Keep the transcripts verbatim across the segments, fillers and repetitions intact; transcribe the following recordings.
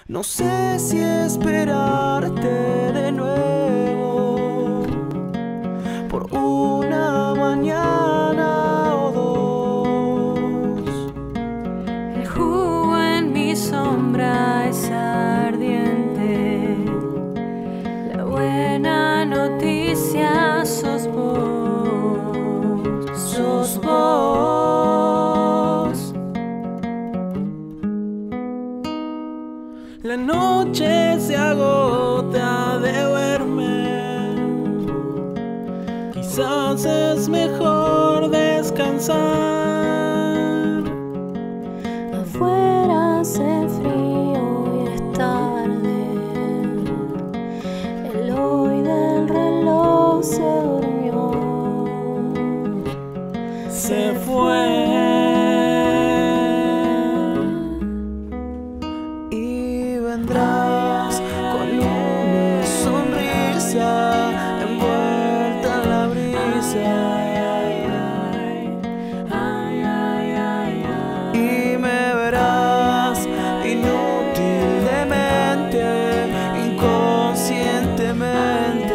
No sé si esperarte de nuevo por una mañana o dos. El jugo en mi sombra es ardiente. La buena noticia sos vos, sos vos. La noche se agota de verme. Quizás es mejor descansar. Afuera hace frío y es tarde. El hoy del reloj se durmió. Se fue. Y vendrás con una sonrisa envuelta en la brisa. Y me verás inútilmente, inconscientemente.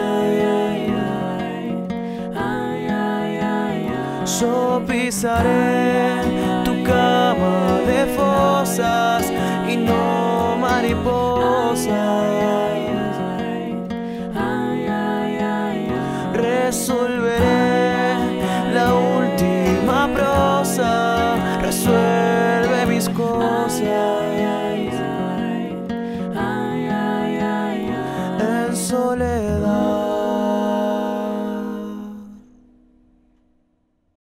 Yo pisaré tu cama de fosas y no mariposas. Resolveré la última prosa. Resuelve